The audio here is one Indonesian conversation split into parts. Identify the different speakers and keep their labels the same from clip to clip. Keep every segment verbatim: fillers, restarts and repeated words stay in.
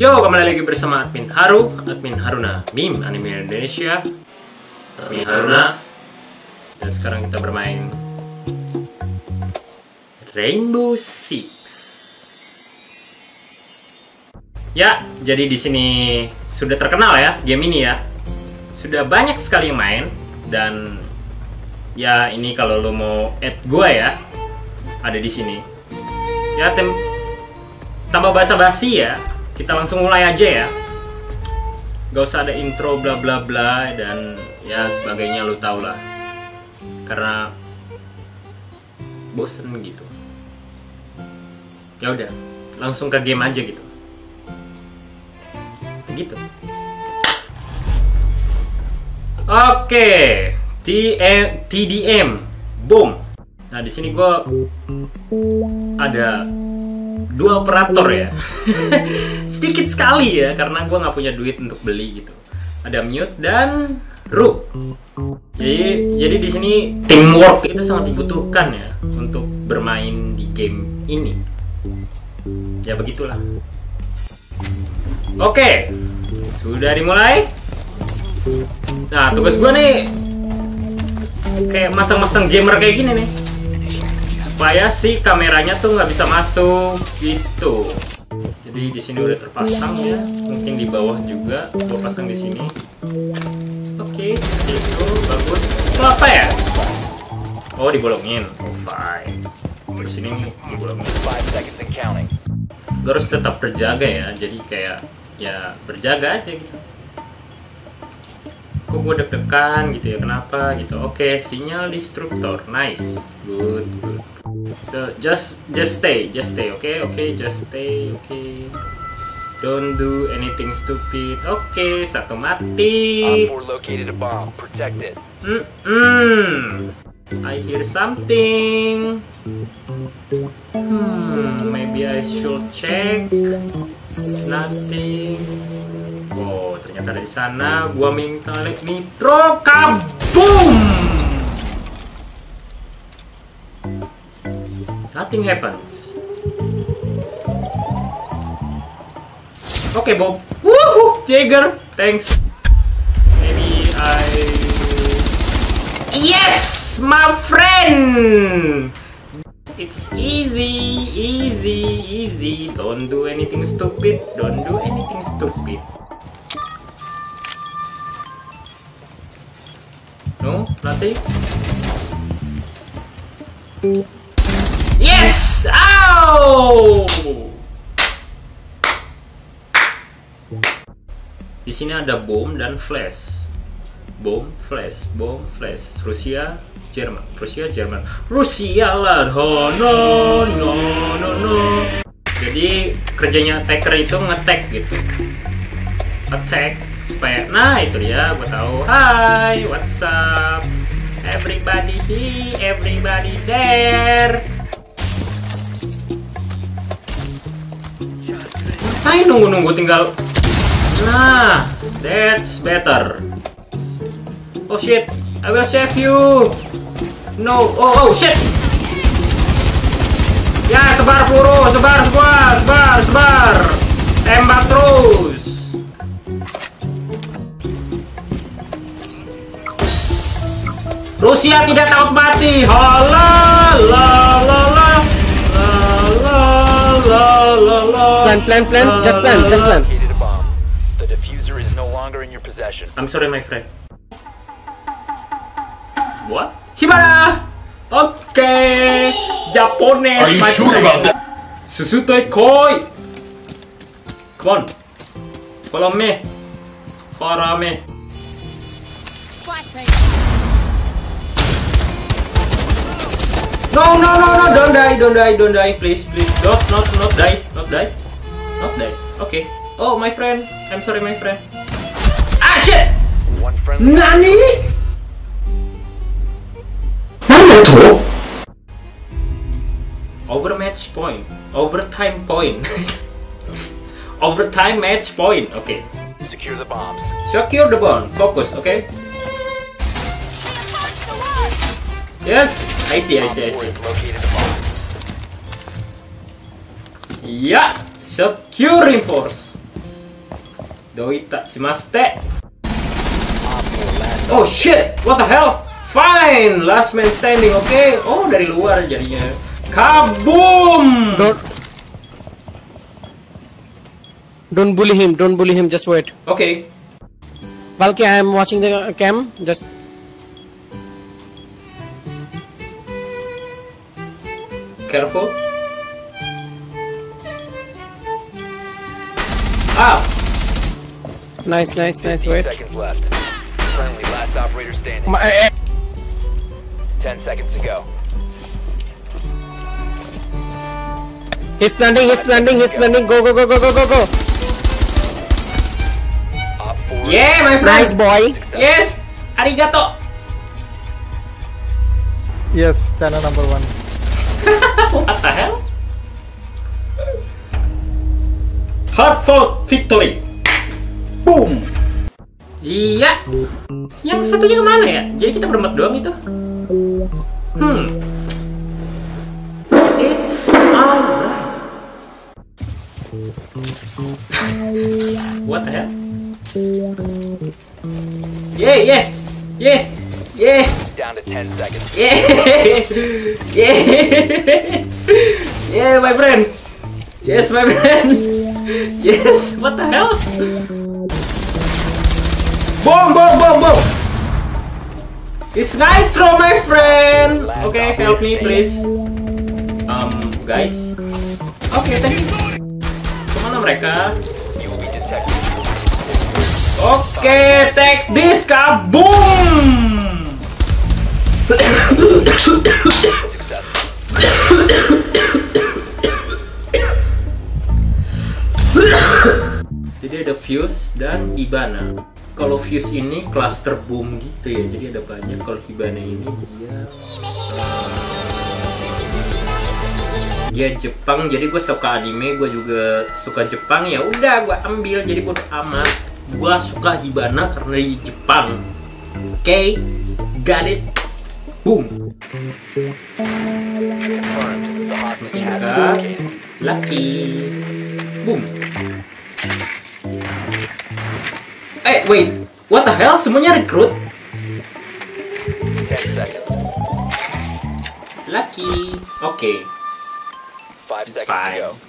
Speaker 1: Yo, kembali lagi bersama admin Haru, admin Haruna, meme anime Indonesia, admin Haruna. Dan sekarang kita bermain Rainbow Six. Ya, jadi di sini sudah terkenal ya game ini ya. Sudah banyak sekali yang main dan ya ini kalau lo mau add gua ya, ada di sini. Ya, tem tambah basa-basi ya. Kita langsung mulai aja ya. Gak usah ada intro bla bla bla dan ya sebagainya, lu tau lah. Karena bosen gitu. Ya udah, langsung ke game aja gitu. Gitu. Oke, T D M, boom. Nah di sini gua ada dua operator ya. Sedikit sekali ya karena gue nggak punya duit untuk beli gitu. Ada Mute dan Ru. Jadi jadi di sini teamwork itu sangat dibutuhkan ya untuk bermain di game ini. Ya begitulah. Oke, sudah dimulai. Nah tugas gue nih kayak masang-masang jammer kayak gini nih, supaya si kameranya tuh nggak bisa masuk gitu. Jadi di sini udah terpasang ya, mungkin di bawah juga gua pasang di sini. Oke, itu bagus. Itu apa ya? Oh, dibolongin. Oh, fine. Di sini dibolongin. Gua harus tetap berjaga ya. Jadi kayak ya berjaga aja gitu. Kok gue deg-degan gitu ya, kenapa gitu. Oke, sinyal destruktor, nice, good, good. So, just just stay, just stay, oke, okay? oke, okay, just stay, oke. Okay. Don't do anything stupid. Oke, okay, satu mati. Hmm, hmm. I hear something. Hmm, maybe I should check. Nothing. Oh, ternyata dari sana. Gua minta like nitro, kaboom! Nothing happens. Oke, okay, Bob. Woohoo, Jagger. Thanks. Maybe I. Yes, my friend. It's easy, easy, easy. Don't do anything stupid. Don't do anything stupid. No, nothing. Yes! Ow! Di sini ada bom dan flash. Bom, flash, bom, flash. Rusia, Jerman. Rusia, Jerman. Rusia lah. Oh, no, no, no, no. Jadi kerjanya attacker itu nge-tag gitu. Attack supaya, nah itu dia, gue tahu. Hai, what's up? Everybody here, everybody there. Ngapain nunggu-nunggu tinggal. Nah, that's better. Oh shit, I will save you. No, oh oh shit. Ya sebar peluru, sebar semua, sebar, sebar. Tembak terus. Rusia tidak takut mati. Hala, la la la la la la la.
Speaker 2: Plan, plan, plan. Just plan, just plan.
Speaker 3: The diffuser is no longer in your possession.
Speaker 1: I'm sorry, my friend. What? Hibara. Okay. Japanese.
Speaker 4: Are you sure about that?
Speaker 1: Susutoi koi. Come on. Follow me. Follow me. No, no, no, no, don't die, don't die, don't die, please, please, don't, not, not die, not die, not die. Okay. Oh, my friend, I'm sorry, my friend. Ah, shit! Nani? Naruto? Over match point, overtime point, overtime match point. Okay.
Speaker 3: Secure the bombs.
Speaker 1: Secure the bomb. Focus. Okay. Yes, I see, I see, I see. Yeah, secure reinforce. Doita shimaste. Oh shit, what the hell? Fine, last man standing, oke? Okay? Oh, dari luar jadinya. Kaboom!
Speaker 2: Don't, don't bully him. Don't bully him. Just wait.
Speaker 1: Okay.
Speaker 2: Valky, I am watching the cam. Just.
Speaker 1: Careful. Ah.
Speaker 2: Nice, nice, nice. Wait.
Speaker 3: Seconds left. Friendly, last operator standing.
Speaker 2: My, eh, eh.
Speaker 3: Ten seconds to go.
Speaker 2: He's planting. He's planting. He's planting. Go, go, go, go, go, go, go.
Speaker 3: Op four.
Speaker 1: Yeah, my friend.
Speaker 2: Nice boy.
Speaker 1: Yes. Arigato.
Speaker 4: Yes, channel number one.
Speaker 1: What the hell? Hard fought victory. Boom. Iya. Yang satunya kemana ya? Jadi kita berempat doang itu. Hmm. It's alright. What the hell? Yeah, yeah, yeah, yeah.
Speaker 3: Down to ten seconds.
Speaker 1: Yeah, yeah, yeah, my friend. Yes, my friend. Yes, what the hell? Boom, boom, boom, boom. It's Nitro, my friend. Okay, help me, please. Um, guys. Okay, thank you. Kemana mereka?
Speaker 3: You will be detected.
Speaker 1: Okay, take this, kaboom. Jadi ada Fuse dan Hibana. Kalau Fuse ini cluster boom gitu ya, jadi ada banyak. Kalau Hibana ini dia dia Jepang, jadi gue suka anime, gue juga suka Jepang, ya udah gue ambil, jadi bodo amat. Gue suka Hibana karena di Jepang. Oke, okay, got it. Boom. Mereka Lucky. Boom. Eh, wait. What the hell? Semuanya rekrut?
Speaker 3: Ten seconds.
Speaker 1: Lucky. Oke. Okay.
Speaker 3: Five
Speaker 1: It's
Speaker 3: seconds
Speaker 1: fine.
Speaker 3: to go.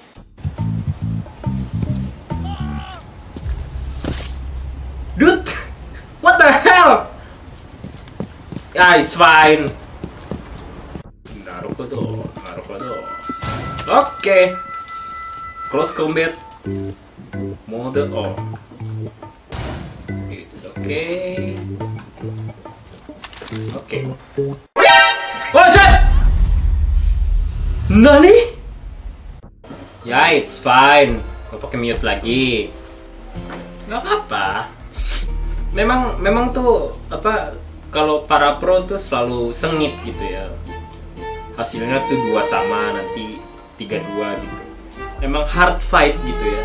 Speaker 1: Dude, what the hell? Yeah, it's fine. Naruhodo, naruhodo. Oke. Okay. Close combat. Mode on. It's okay. Oke. Okay. Oh shit! Nani? Ya, it's fine. Gue pakai mute lagi. Gak apa-apa. Memang, memang tuh apa? Kalau para pro tuh selalu sengit gitu ya. Hasilnya tuh dua sama, nanti tiga dua gitu. Emang hard fight gitu ya.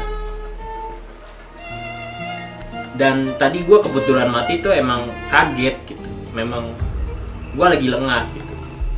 Speaker 1: Dan tadi gue kebetulan mati tuh emang kaget gitu. Memang gue lagi lengah gitu.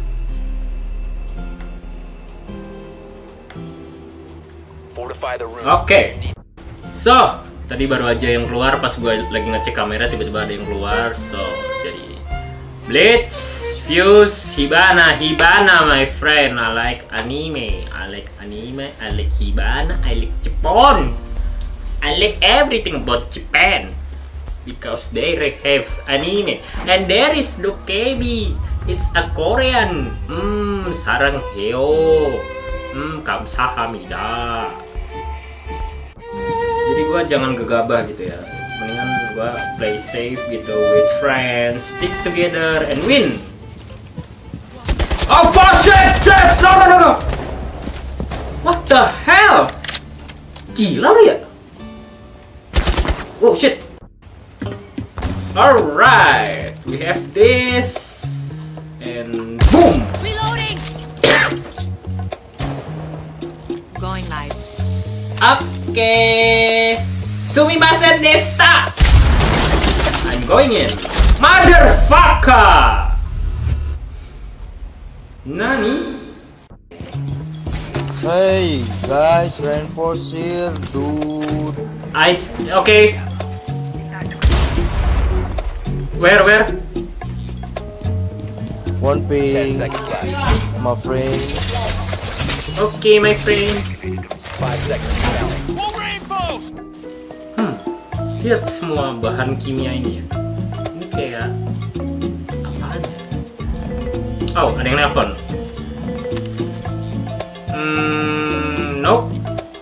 Speaker 1: Oke, okay. So tadi baru aja yang keluar pas gue lagi ngecek kamera, tiba-tiba ada yang keluar. So jadi Blitz, Fuse, Hibana, Hibana my friend. I like anime, I like anime, I like Hibana, I like Japan, I like everything about Japan because they have anime. And there is Dokebi, it's a Korean. Hmm, sarang heo. Hmm, kamsahamnida. Jadi gue jangan gegabah gitu ya. Mendingan gue play safe gitu with friends, stick together and win. Oh fuck shit, shit, no no no no. What the hell? Gila lu ya? Oh shit. Alright, we have this and boom.
Speaker 5: Reloading. Going live.
Speaker 1: Oke, sumimasen desta. I'm going in, motherfucker. Nani?
Speaker 6: Hey guys, reinforce here, dude.
Speaker 1: Ice. Okay, Where, where?
Speaker 6: One
Speaker 3: Ten
Speaker 6: ping,
Speaker 3: seconds left.
Speaker 6: my friend.
Speaker 1: Oke, my friend.
Speaker 3: Five seconds counting.
Speaker 1: Hmm, lihat semua bahan kimia ini ya. Ini kayak apaan ya? Oh, ada yang nelpon. Hmm, nope.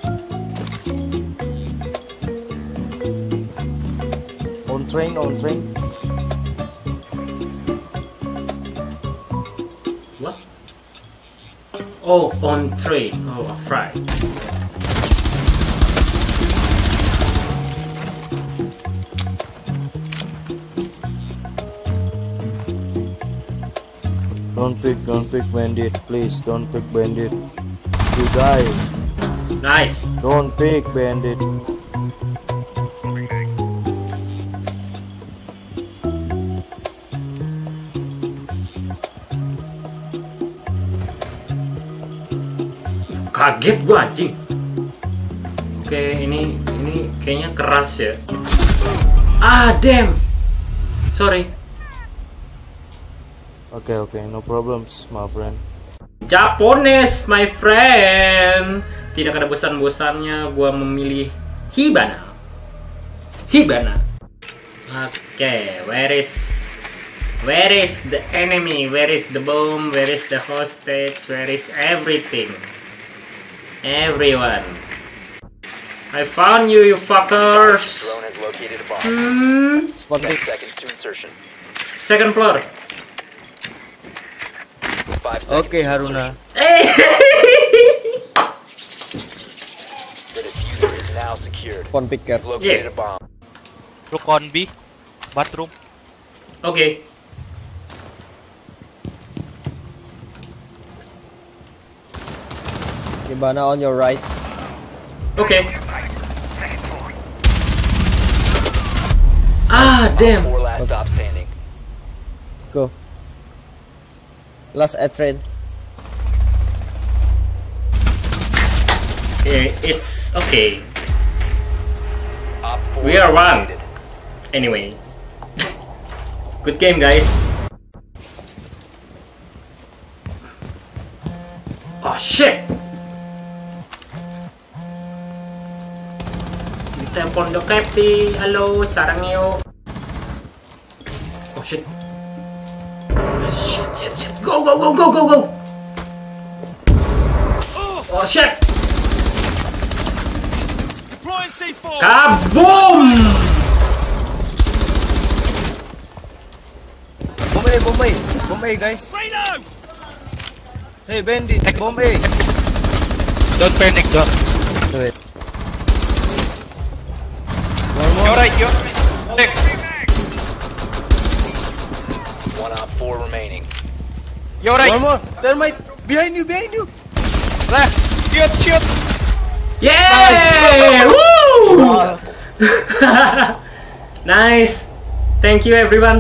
Speaker 6: On train, on train.
Speaker 1: What? Oh, on train. Oh, right.
Speaker 6: Don't pick, don't pick bandit, please. Don't pick bandit. You die.
Speaker 1: Nice.
Speaker 6: Don't pick bandit.
Speaker 1: Kaget gua anjing. Oke, ini ini kayaknya keras ya. Ah, damn. Sorry.
Speaker 6: Okay, okay, no problems, my friend.
Speaker 1: Japones, my friend. Tidak ada bosan-bosannya gua memilih Hibana. Hibana. Oke, where is where is the enemy? Where is the bomb? Where is the hostage? Where is everything? Everyone. I found you, you fuckers.
Speaker 3: Drone has located a bomb.
Speaker 1: Hmm.
Speaker 3: Ten seconds to insertion.
Speaker 1: Second floor.
Speaker 3: Five seconds.
Speaker 6: Okay, Haruna.
Speaker 1: Eh.
Speaker 3: The diffuser is now secured.
Speaker 2: Phone picker.
Speaker 3: You've located
Speaker 1: Yes.
Speaker 3: a bomb.
Speaker 7: Look on B. Bathroom.
Speaker 1: Okay.
Speaker 2: Hibana on your right.
Speaker 1: Okay. Ah, damn.
Speaker 3: Four last stop standing.
Speaker 2: Go. Last at train.
Speaker 1: Eh, It's okay.
Speaker 3: Op four
Speaker 1: We are one.
Speaker 3: eliminated.
Speaker 1: Anyway. Good game, guys. Oh shit. Ditelepon do Capti. Halo, sarang yo. Oh shit. Shit, shit, shit. Go, go, go, go, go, go. Oh shit. Kaboom!
Speaker 6: Bomb A, bomb A, bomb A, guys. Hey, bandit, bomb A.
Speaker 7: Don't panic, don't.
Speaker 6: Wait.
Speaker 7: You're right, you're right.
Speaker 3: One op four remaining.
Speaker 7: You're right.
Speaker 6: One more. Thermite, behind you, behind you.
Speaker 7: Left. Shoot, shoot.
Speaker 1: Yay! Woo! Nice. Thank you, everyone.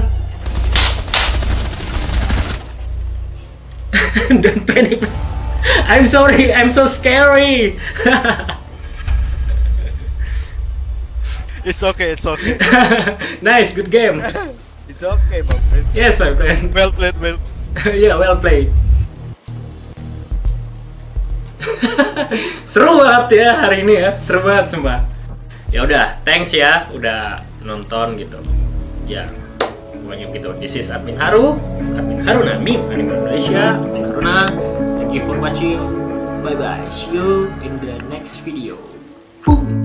Speaker 1: Don't panic. I'm sorry. I'm so scary.
Speaker 7: It's okay, it's okay.
Speaker 1: Nice, good game.
Speaker 6: It's okay, my friend.
Speaker 1: Yes, my friend.
Speaker 7: Well played, well.
Speaker 1: Yeah, well played. Seru banget ya hari ini ya, seru banget sumpah. Ya udah, thanks ya udah nonton gitu. Ya, pokoknya gitu. This is Admin Haru, Admin Haruna, Meme Anime Indonesia, Admin Haruna. Thank you for watching. Bye bye. See you in the next video. Woo.